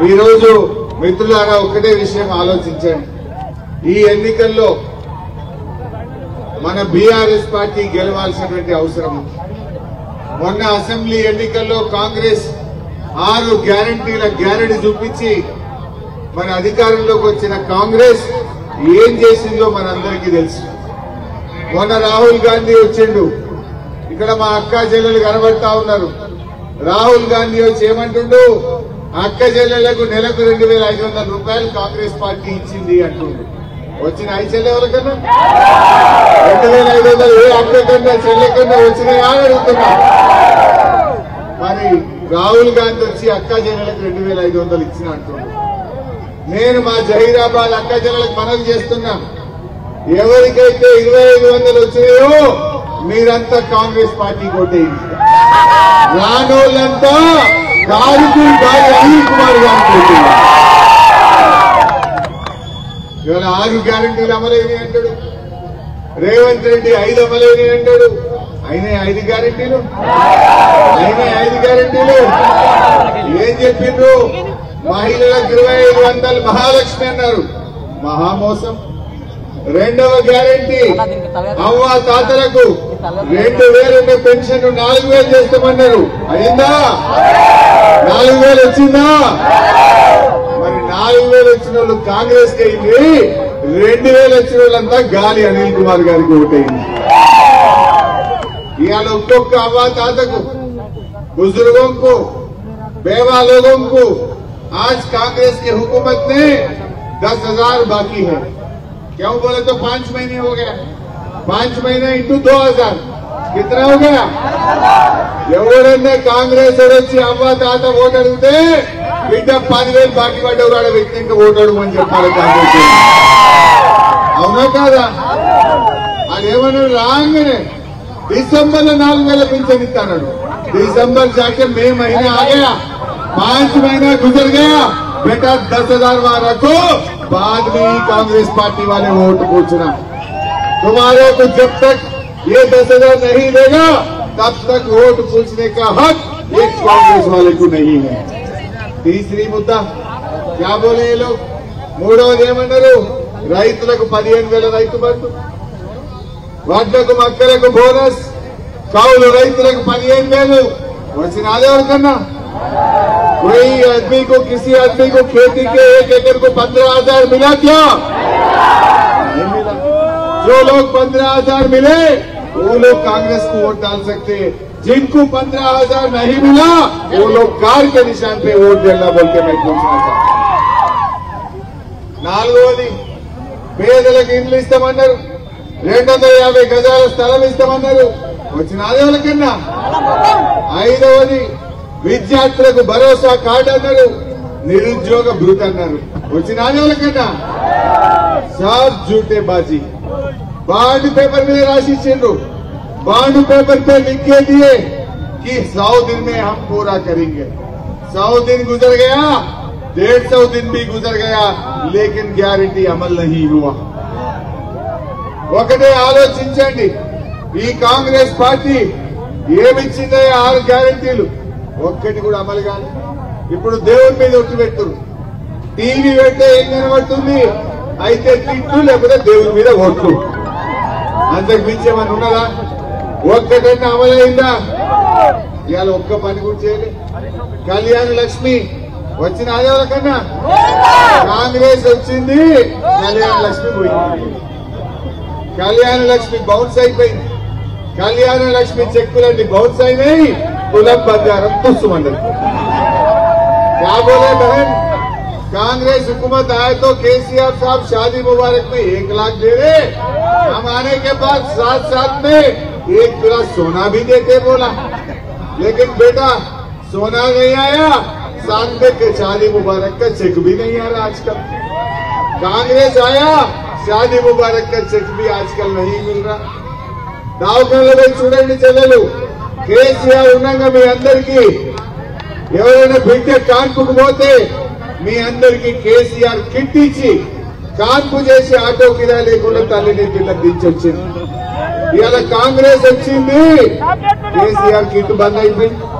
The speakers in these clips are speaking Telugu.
ఈ రోజు మిత్రులారా ఒకటే విషయం ఆలోచించండి. ఈ ఎన్నికల్లో మన బీఆర్ఎస్ పార్టీ గెలవాల్సినటువంటి అవసరం ఉంది. మొన్న అసెంబ్లీ ఎన్నికల్లో కాంగ్రెస్ 6 గ్యారంటీల గ్యారెంటీ చూపించి మన అధికారంలోకి వచ్చిన కాంగ్రెస్ ఏం చేసిందో మనందరికీ తెలుసు. మొన్న రాహుల్ గాంధీ వచ్చిండు, ఇక్కడ మా అక్క చెల్లెలు కనబడతా ఉన్నారు. రాహుల్ గాంధీ వచ్చి ఏమంటుండు, అక్క చెల్లెళ్లకు నెలకు 2500 రూపాయలు కాంగ్రెస్ పార్టీ ఇచ్చింది అంటుండు. వచ్చిన ఐదు చెల్లె ఎవరికన్నా 2500 ఏ అక్క కన్నా చెల్లె కన్నా వచ్చినాయా అని అడుగుతున్నా. మరి రాహుల్ గాంధీ వచ్చి అక్క చెల్లెలకు 2500 ఇచ్చిన అంటుండు. నేను మా జహీరాబాద్ అక్క చెల్లెలకు మనవి చేస్తున్నా, ఎవరికైతే 2500 వచ్చినాయో మీరంతా కాంగ్రెస్ పార్టీ కొట్టేయండి. రానోళ్ళంతా కారుకు గాలి అనిల్ కుమార్ గారిని కొట్టేయండి. ఇవాళ 6 గ్యారంటీలు అమలైనవి అంటాడు రేవంత్ రెడ్డి, 5 అమలైనవి అంటాడు. అయినా 5 గ్యారంటీలు ఏం చెప్పిండ్రు? మహిళలకు 2500 మహాలక్ష్మి అన్నారు, మహామోసం. రెండవ గ్యారంటీ అవ్వ తాతలకు 2000 పెన్షన్ 4000 చేస్తామన్నారు. అయిందా? 4000 వచ్చిందా? మరి 4000 వచ్చిన వాళ్ళు కాంగ్రెస్ కి అయింది, 2000 వచ్చిన వాళ్ళంతా గాలి అనిల్ కుమార్ గారికి ఓటైంది. ఇవాళ ఒక్కొక్క అవ్వ తాతకు, बुजुर्गों को, बेवा लोगों को आज कांग्रेस की हुकूमत ने 10,000 बाकी है. क्यों बोले तो 5 महीने हो गया. 5 महीने इंटू 2000 कितना हो गया? ఎవరన్నా కాంగ్రెస్ వచ్చి అవ్వ తాత ఓటు అడిగితే బిడ్డ 10,000 బాకీ పడ్డవాడు వ్యక్తి ఇంకా ఓటు అడగమని చెప్పాలి కాంగ్రెస్. అవునా కాదా? అదేమన్నా రాగానే दिसंबर में 4,000 पेंशन इतना. दिसंबर जाके मई महीने आ गया, 5 महीना गुजर गया. बेटा 10,000 वहां रखो, बाद में ही कांग्रेस पार्टी वाले वोट पूछना. तुम्हारे को जब तक ये 10,000 नहीं देगा तब तक वोट पूछने का हक एक कांग्रेस वाले को नहीं है. तीसरी मुद्दा क्या बोले ये लोग? మూడవది ఏమన్నారు? రైతులకు 15,000 రైతు బంధు, వడ్లకు మక్కలకు బోనస్, కౌలు రైతులకు 15,000 వచ్చిన ఎవరికన్నా? कोई आदमी को, किसी आदमी को खेती के 1 एकड़ को 15,000 मिला क्या? नहीं मिला. जो लोग 15,000 मिले वो लोग कांग्रेस को वोट डाल सकते हैं. जिनको 15,000 नहीं मिला वो लोग कार के निशान पे वोट देना बोल के मैं पूछना चाहता. నాలుగోది పేదలకు ఇండ్లు ఇస్తామన్నారు, 250 గజాల స్థలం ఇస్తామన్నారు. వచ్చిన వాళ్ళకన్నా. ఐదవది విద్యార్థులకు భరోసా కార్డు అన్నారు, నిరుద్యోగ భృతి అన్నారు. వచ్చిన వాళ్ళకన్నా. सब झूठे बाजी. बांड पेपर में राशि चिन्ह, बांड पेपर पे लिख के दिए कि 100 दिन में हम पूरा करेंगे. 100 दिन गुजर गया, 150 दिन भी गुजर गया, लेकिन गारंटी अमल नहीं हुआ. ఒకటే ఆలోచించండి, ఈ కాంగ్రెస్ పార్టీ ఏమిచ్చిందో 6 గ్యారంటీలు ఒక్కటి కూడా అమలు కాదు. ఇప్పుడు దేవుడి మీద ఒట్టు పెడుతున్నారు. టీవీ పెడితే ఏం కనబడుతుంది? అయితే తిట్టు, లేకపోతే దేవుడి మీద ఒట్టు. అంతకు మించి ఏమన్నా ఉన్నదా? ఒక్కటన్నా అమలైందా? ఇవాళ ఒక్క పని కూడా చేయలే. కళ్యాణ లక్ష్మి వచ్చిన ఆదేవాళ్ళకన్నా. కాంగ్రెస్ వచ్చింది, కళ్యాణ లక్ష్మి పోయింది. కళ్యాణ లక్ష్మి బౌన్స్ అయిపోయింది. కళ్యాణ లక్ష్మి చెక్కులన్నీ బౌన్స్ అయినాయి. కులం బంగారం తుస్సుమన్నది. क्या बोले बहन? कांग्रेस हुकूमत आए तो केसीआर साहब शादी मुबारक में 1 लाख दे रहे, हम आने के बाद साथ में 1 तुला सोना भी देते बोला. लेकिन बेटा सोना नहीं आया, साथ में शादी मुबारक का चेक भी नहीं आ रहा आजकल. कांग्रेस आया, शादी मुबारक का चेक भी आजकल नहीं मिल रहा. దావకాలలో చూడండి చెల్లెలు, కేసీఆర్ ఉండగా మీ అందరికీ ఎవరైనా బిడ్డ కాన్పుకు పోతే మీ అందరికీ కేసీఆర్ కిట్ ఇచ్చి కాన్పు చేసి ఆటో కిరాయి లేకుండా తల్లిని పిల్లలు దించొచ్చింది. ఇవాళ కాంగ్రెస్ వచ్చింది, కేసీఆర్ కిట్ బంద్ అయిపోయింది.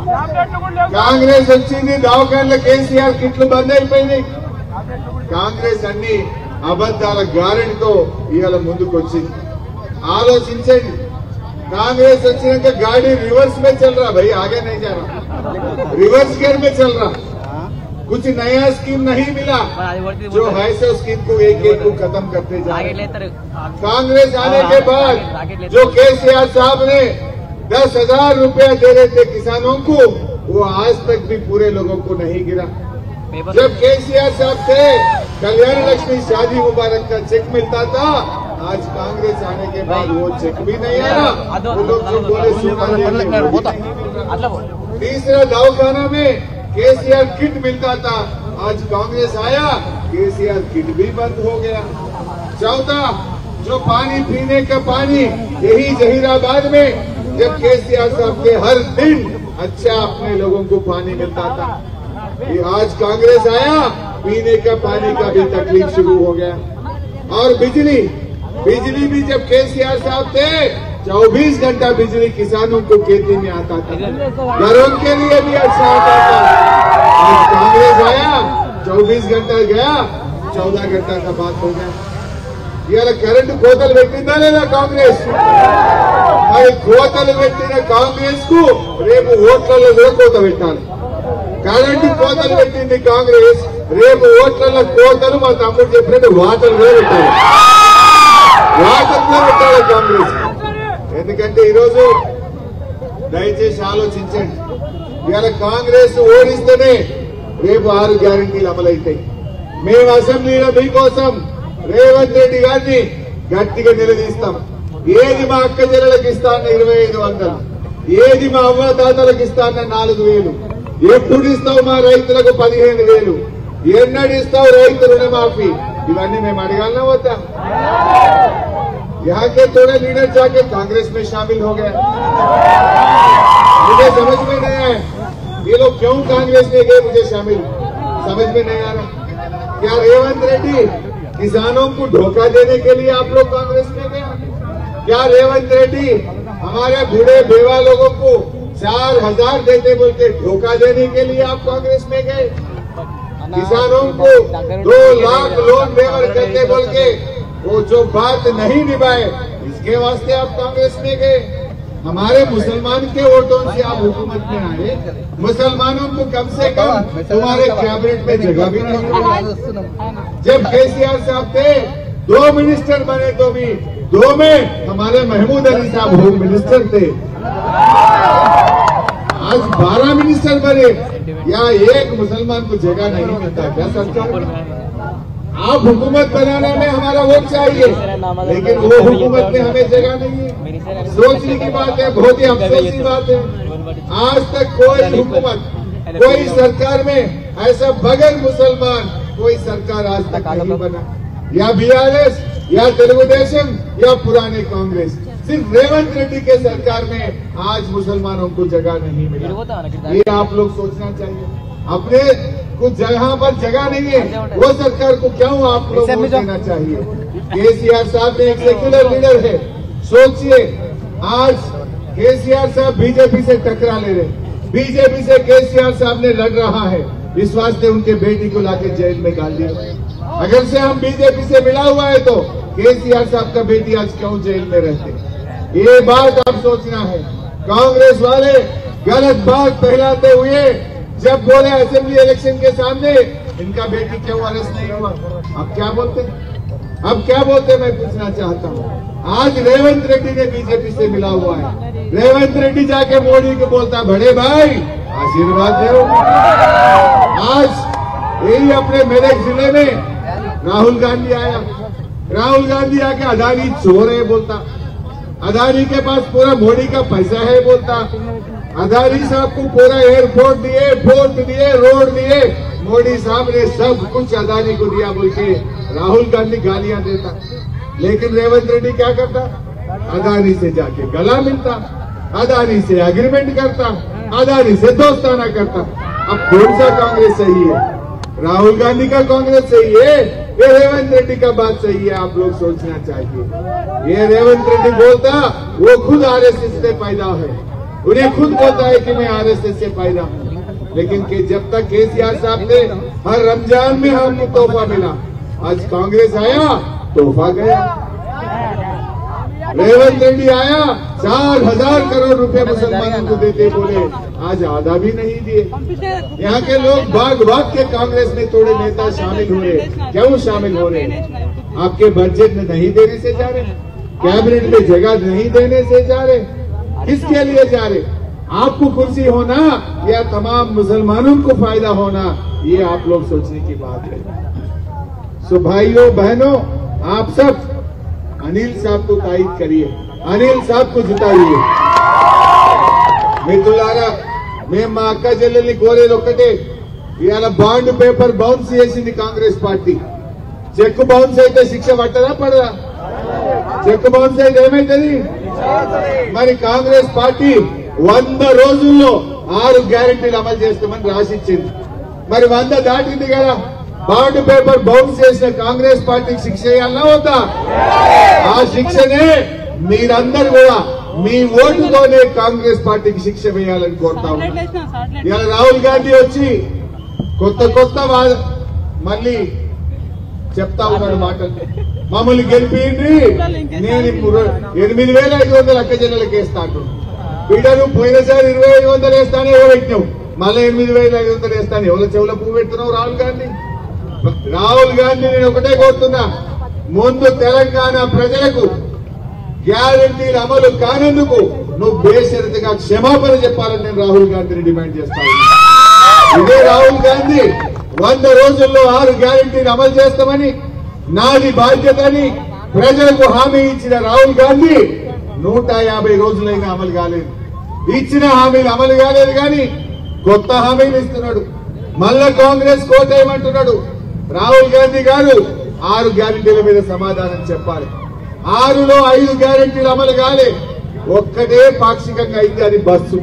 కాంగ్రెస్ వచ్చింది, దవాఖానలో కేసీఆర్ కిట్లు బంద్ అయిపోయినాయి. కాంగ్రెస్ అన్ని అబద్దాల గారెంటీతో ఇవాళ ముందుకు వచ్చింది. ఆలోచించండి, कांग्रेस వచ్చినాక गाड़ी रिवर्स में चल रहा भाई, आगे नहीं जा रहा, रिवर्स गियर में चल रहा. कुछ नया स्कीम नहीं मिला, जो है सो स्कीम को एक एक को खत्म करते जा रहे. कांग्रेस आने के बाद जो केसीआर साहब ने 10,000 रुपया दे रहे थे किसानों को, वो आज तक भी पूरे लोगों को नहीं गिरा. जब केसीआर साहब थे, कल्याण लक्ष्मी शादी मुबारक का चेक मिलता था. आज कांग्रेस आने के बाद वो चेक भी नहीं आया. वो लोग जो बोले तीसरा दवाखाना में केसीआर किट मिलता था, आज कांग्रेस आया, केसीआर किट भी बंद हो गया. चौथा, जो पानी पीने का पानी, यही जहीराबाद में जब केसीआर साहब के हर दिन अच्छा अपने लोगों को पानी मिलता था, ये आज कांग्रेस आया, पीने का पानी का भी तकलीफ शुरू हो गया. और बिजली भी जब केसीआर साहब थे, 24 घंटा बिजली किसानों को खेती में आता था, घरों के लिए भी अच्छा आता था. आज कांग्रेस आया, 24 घंटा गया, 14 घंटा का बात हो गया. ఇలా కరెంటు కోతలు పెట్టిందా లేదా కాంగ్రెస్? మరి కోతలు పెట్టిన కాంగ్రెస్ కు రేపు ఓట్లలో కూడా కోత పెట్టాలి. కరెంటు కోతలు పెట్టింది కాంగ్రెస్, రేపు ఓట్లలో కోతలు మా తమ్ముడు చెప్పినట్టు వాటర్లో పెట్టాలి, వాటర్లో పెట్టాలి కాంగ్రెస్. ఎందుకంటే ఈరోజు దయచేసి ఆలోచించండి, ఇవాళ కాంగ్రెస్ ఓడిస్తేనే రేపు 6 గ్యారెంటీలు అమలైతాయి. మేము అసెంబ్లీలో మీకోసం రేవంత్ రెడ్డి గారిని గట్టిగా నిలదీస్తాం. ఏది మా అక్క చెల్లెలకు ఇస్తా అన్న 2,500, ఏది మా అవ్వదాతలకు ఇస్తా అన్న 4,000, ఎప్పుడు ఇస్తావు మా రైతులకు 15,000, ఎన్నడు ఇస్తావు రైతు రుణమాఫీ, ఇవన్నీ మేము అడగాలనా వద్దా? यहाँ के थोड़े लीडर जाके कांग्रेस में शामिल हो गए. मुझे समझ में नहीं आया ये लोग क्यों कांग्रेस में गए, मुझे शामिल समझ में नहीं आ रहा. क्या रेवंत रेड्डी किसानों को धोखा देने के लिए आप लोग कांग्रेस में गए? क्या रेवंत रेड्डी हमारे बूढ़े बेवा लोगों को 4,000 देते बोल के धोखा देने के लिए आप कांग्रेस में गए? किसानों को 2 लाख लोन वेवर करते बोल के वो जो बात नहीं निभाए, इसके वास्ते आप कांग्रेस में गए. हमारे मुसलमान के वोटों से आप हुकूमत में आए, मुसलमानों को कम से कम तुम्हारे कैबिनेट में जगह भी नहीं मिली. जब केसीआर साहब थे 2 मिनिस्टर बने तो भी 2 में हमारे महमूद अली साहब होम मिनिस्टर थे. आज 12 मिनिस्टर बने, या एक मुसलमान को जगह नहीं मिलता. क्या सरकार? आप हुकूमत बनाने में हमारा वोट चाहिए, लेकिन वो हुकूमत में हमें जगह नहीं है. सोचने की बात है, बहुत ही अफसोस की बात है. आज तक कोई हुकूमत, कोई सरकार में ऐसा बगैर मुसलमान कोई सरकार आज तक नहीं बना. या बीआरएस, या तेलुगुदेशम, या पुराने कांग्रेस. सिर्फ रेवंत रेड्डी के सरकार में आज मुसलमानों को जगह नहीं मिला. ये आप लोग सोचना चाहिए. अपने कुछ जगह पर जगह नहीं है, वो सरकार को क्यों आप लोग वोट देना चाहिए? केसीआर साहब ने एक सेक्युलर लीडर है. सोचिए, आज केसीआर साहब बीजेपी से टकरा ले रहे, बीजेपी से केसीआर साहब ने लड़ रहा है, इस वास्ते उनके बेटी को लाके जेल में डाल दिया. अगर से हम बीजेपी से मिला हुआ है तो केसीआर साहब का बेटी आज क्यों जेल में रहते? ये बात आप सोचना है. कांग्रेस वाले गलत बात फैलाते हुए जब बोले असेंबली इलेक्शन के सामने इनका बेटी क्यों अरेस्ट नहीं हुआ, अब क्या बोलते? अब क्या बोलते मैं पूछना चाहता हूँ. आज रेवंत रेड्डी ने बीजेपी से मिला हुआ है. रेवंत रेड्डी जाके मोदी को बोलता, बड़े भाई आशीर्वाद दो. आज यही अपने मेरठ जिले में राहुल गांधी आया, राहुल गांधी आके अदानी चोर है बोलता, अदानी के पास पूरा मोदी का पैसा है बोलता, अदानी साहब को पूरा एयरपोर्ट दिए, पोर्ट दिए, रोड दिए, मोदी साहब ने सब कुछ अदानी को दिया बोल के राहुल गांधी गालियां देता. लेकिन रेवंत रेड्डी क्या करता? अदानी से जाके गला मिलता, अदानी से एग्रीमेंट करता, अदानी से दोस्ताना करता. अब कौन सा कांग्रेस सही है? राहुल गांधी का कांग्रेस सही है, ये रेवंत रेड्डी का बात सही है? आप लोग सोचना चाहिए. ये रेवंत रेड्डी बोलता वो खुद आरएसएस से पैदा है, उन्हें खुद पता है कि मैं आरएसएस से पैदा हूं, लेकिन जब तक केसीआर साहब ने हर रमजान में हमको तोहफा मिला, आज कांग्रेस आया तोहफा गया। रेवंत रेड्डी आया 4,000 करोड़ रुपए मुसलमानों को देते बोले, आज आधा भी नहीं दिए। यहाँ के लोग भाग भाग के कांग्रेस में थोड़े नेता शामिल हो रहे। क्यों शामिल हो रहे? आपके बजट में नहीं देने से जा रहे, कैबिनेट में जगह नहीं देने से जा रहे, किसके लिए जा रहे? आपको कुर्सी होना या तमाम मुसलमानों को फायदा होना, ये आप लोग सोचने की बात है। सो भाइयों बहनों, आप सब अनिल साहब को तायद करिए, अनिल साहब को जिताइए। మిత్రులారా, మేము మా అక్క చెల్లెల్ని కోరేది ఒక్కటే, ఇవాళ బాండ్ పేపర్ బౌన్స్ చేసింది కాంగ్రెస్ పార్టీ. చెక్ బౌన్స్ అయితే శిక్ష పట్టదా పడదా? చెక్ బౌన్స్ అయితే ఏమైతుంది? మరి కాంగ్రెస్ పార్టీ 100 రోజుల్లో 6 గ్యారెంటీలు అమలు చేస్తామని రాసిచ్చింది. మరి 100 దాటింది కదా, బాండ్ పేపర్ బౌన్స్ చేసిన కాంగ్రెస్ పార్టీకి శిక్ష వేయాలన్నా వద్దా? ఆ శిక్షనే మీరందరూ కూడా మీ ఓటుతోనే కాంగ్రెస్ పార్టీకి శిక్ష వేయాలని కోరుతా ఉన్నారు. ఇవాళ రాహుల్ గాంధీ వచ్చి కొత్త మళ్ళీ చెప్తా ఉన్నాడు మాటలు. మమ్మల్ని గెలిపిండి, నేను 8,500 అక్క చెల్లెలకి వేస్తాను. బిడ్డను పోయినసారి 2,500 వేస్తానే ఎవరు పెట్టినావు, మళ్ళీ 8,500 వేస్తాను. ఎవరి చెవుల పువ్వు పెడుతున్నావు రాహుల్ గాంధీ? రాహుల్ గాంధీ నేను ఒకటే కోరుతున్నా, ముందు తెలంగాణ ప్రజలకు గ్యారంటీలు అమలు కానందుకు నువ్వు బేషరతుగా క్షమాపణ చెప్పాలని నేను రాహుల్ గాంధీని డిమాండ్ చేస్తాను. ఇదే రాహుల్ గాంధీ 100 రోజుల్లో 6 గ్యారంటీలు అమలు చేస్తామని, నాది బాధ్యతని ప్రజలకు హామీ ఇచ్చిన రాహుల్ గాంధీ 150 రోజులైనా అమలు కాలేదు. ఇచ్చిన హామీలు అమలు కాలేదు కానీ కొత్త హామీలు ఇస్తున్నాడు. మళ్ళా కాంగ్రెస్ కోటేయమంటున్నాడు. రాహుల్ గాంధీ గారు 6 గ్యారంటీల మీద సమాధానం చెప్పాలి. 6లో 5 గ్యారంటీలు అమలు కాలే, ఒక్కటే పాక్షికంగా అయింది, అది బస్సు.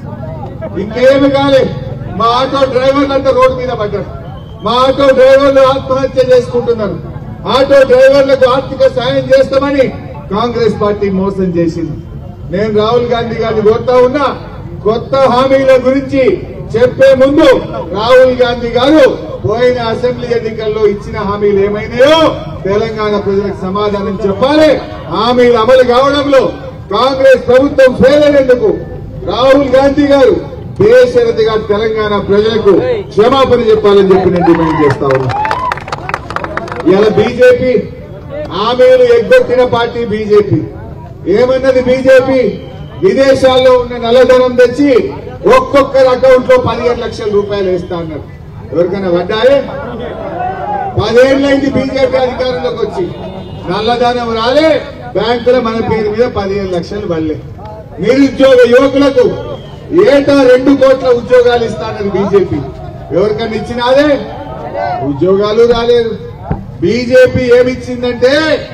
ఇంకేమి కాలే. మా ఆటో డ్రైవర్లు అంతా రోడ్డు మీద పడ్డారు. మా ఆటో డ్రైవర్లు ఆత్మహత్య చేసుకుంటున్నారు. ఆటో డ్రైవర్లకు ఆర్థిక సాయం చేస్తామని కాంగ్రెస్ పార్టీ మోసం చేసింది. నేను రాహుల్ గాంధీ గారిని కోరుతా ఉన్నా, కొత్త హామీల గురించి చెప్పే ముందు రాహుల్ గాంధీ గారు పోయిన అసెంబ్లీ ఎన్నికల్లో ఇచ్చిన హామీలు ఏమైనాయో తెలంగాణ ప్రజలకు సమాధానం చెప్పాలి. హామీలు అమలు కావడంలో కాంగ్రెస్ ప్రభుత్వం ఫెయిల్ అయినందుకు రాహుల్ గాంధీ గారు బేషరతుగా తెలంగాణ ప్రజలకు క్షమాపణ చెప్పాలని చెప్పి నేను డిమాండ్ చేస్తా ఉన్నా. ఇలా బీజేపీ హామీలు ఎగ్గొట్టిన పార్టీ బీజేపీ. ఏమన్నది బీజేపీ? విదేశాల్లో ఉన్న నల్లధనం తెచ్చి ఒక్కొక్కరి అకౌంట్ లో 15 లక్షల రూపాయలు వేస్తా అన్నారు. ఎవరికైనా పడ్డాయే? 10 ఏళ్ళైంది బీజేపీ అధికారంలోకి వచ్చి, నల్లధనం రాలే, బ్యాంకులో మన పేరు మీద 15 లక్షలు పడలే. నిరుద్యోగ యువకులకు ఏటా 2 కోట్ల ఉద్యోగాలు ఇస్తానని బీజేపీ. ఎవరికన్నా ఇచ్చినాదే? ఉద్యోగాలు రాలేదు. బీజేపీ ఏమిచ్చిందంటే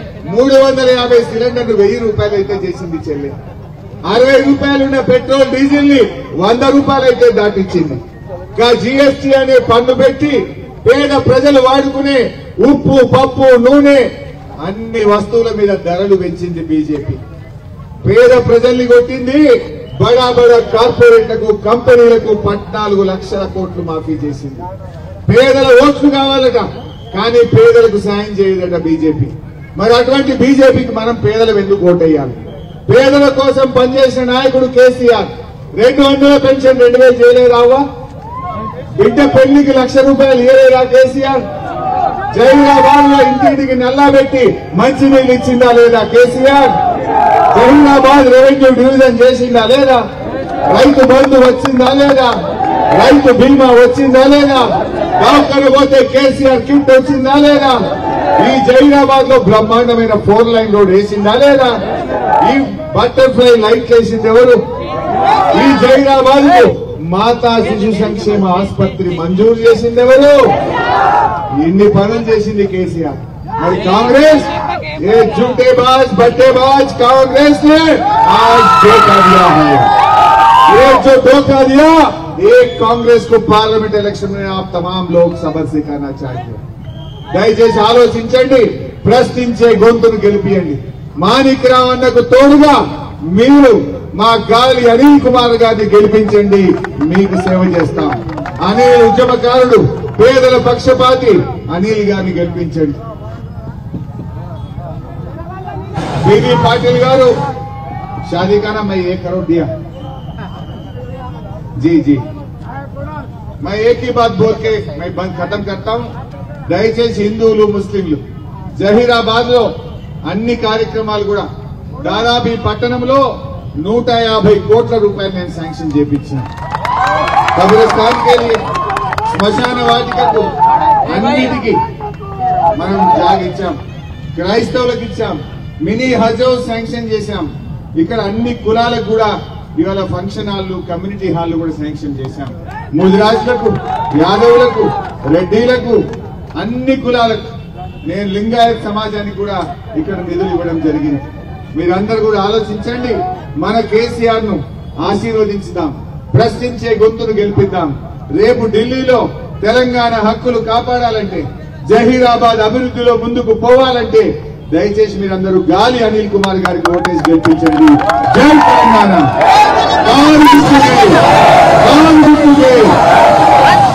350 సిలిండర్లు 1000 రూపాయలు అయితే చేసింది చెల్లి. 60 రూపాయలు ఉన్న పెట్రోల్ డీజిల్ ని 100 రూపాయలు అయితే దాటిచ్చింది. జీఎస్టీ అనే పన్ను పెట్టి పేద ప్రజలు వాడుకునే ఉప్పు, పప్పు, నూనె అన్ని వస్తువుల మీద ధరలు పెంచింది బీజేపీ. పేద ప్రజల్ని కొట్టింది. బడా బడా కార్పొరేట్లకు, కంపెనీలకు 14 లక్షల కోట్లు మాఫీ చేసింది. పేదల ఓట్లు కావాలట, కానీ పేదలకు సాయం చేయదట బీజేపీ. మరి అటువంటి బీజేపీకి మనం పేదలు ఎందుకు ఓటేయాలి? పేదల కోసం పనిచేసిన నాయకుడు కేసీఆర్ 200 పెన్షన్ 2000 చేయలేదావా? బిడ్డ పెళ్లికి 1,00,000 రూపాయలు ఇవ్వలేదా కేసీఆర్? జహీరాబాద్ లో ఇంటింటికి నల్లా పెట్టి మంచినీళ్ళు ఇచ్చిందా లేదా కేసీఆర్? జహీరాబాద్ రెవెన్యూ డివిజన్ చేసిందా లేదా? రైతు బంధు వచ్చిందా లేదా? రైతు బీమా వచ్చిందా లేదా? డాక్టర్ పోతే కేసీఆర్ కిట్ వచ్చిందా లేదా? ఈ జహీరాబాద్ లో బ్రహ్మాండమైన 4 లైన్ రోడ్ వేసిందా లేదా? ఈ బటర్ఫ్లై లైట్ వేసింది ఎవరు? ఈ జహీరాబాద్ కు మాతా శిశు సంక్షేమ ఆసుపత్రి మంజూరు చేసింది ఎవరు? ఇన్ని పనులు చేసింది కేసీఆర్. మరి కాంగ్రెస్ ये झूठेबाज बट्टेबाज कांग्रेस ने आज धोखा दिया है। ये जो धोखा दिया, एक कांग्रेस को पार्लियामेंट इलेक्शन में आप तमाम लोग सबक सिखाना चाहिए. దయచేసి ఆలోచించండి, ప్రశ్నించే గొంతును గెలిపియండి. మాణిక్రావు అన్నకు తోడుగా మీరు మా గాలి అనిల్ కుమార్ గారిని గెలిపించండి, మీకు సేవ చేస్తాం. అనిల్ ఉద్యమకారుడు, పేదల పక్షపాతి అనిల్ గారిని గెలిపించండి. बीबी पाटिल गारू शादी का ना मैं 1 करोड़ दिया जी जी मैं एक ही बात बोल के मैं बंद खत्म करता हूं. దయచేసి హిందువులు ముస్లింలు జహీరాబాద్ లో అన్ని కార్యక్రమాలు కూడా దాదాపు ఈ పట్టణంలో 150 కోట్ల రూపాయలు నేను శాంక్షన్ చేయించాను. కబ్రస్థాన్ కే లియే శ్మశాన వాటికకు అన్నిటికీ మనం జాగిచ్చాం. క్రైస్తవులకు ఇచ్చాం. మినీ హజ్ హౌస్ శాంక్షన్ చేశాం. ఇక్కడ అన్ని కులాలకు కూడా ఇవాళ ఫంక్షన్ హాళ్లు, కమ్యూనిటీ హాళ్లు కూడా శాంక్షన్ చేశాం. ముదిరాజులకు, యాదవులకు, రెడ్డిలకు, అన్ని కులాలకు, నేను లింగాయత్ సమాజానికి కూడా ఇక్కడ నిధులు ఇవ్వడం జరిగింది. మీరందరూ కూడా ఆలోచించండి. మన కేసీఆర్ ను ఆశీర్వదించుదాం, ప్రశ్నించే గొంతును గెలిపిద్దాం. రేపు ఢిల్లీలో తెలంగాణ హక్కులు కాపాడాలంటే, జహీరాబాద్ అభివృద్ధిలో ముందుకు పోవాలంటే దయచేసి మీరందరూ గాలి అనిల్ కుమార్ గారికి ఓటేసి గెలిపించండి. జై తెలంగాణ.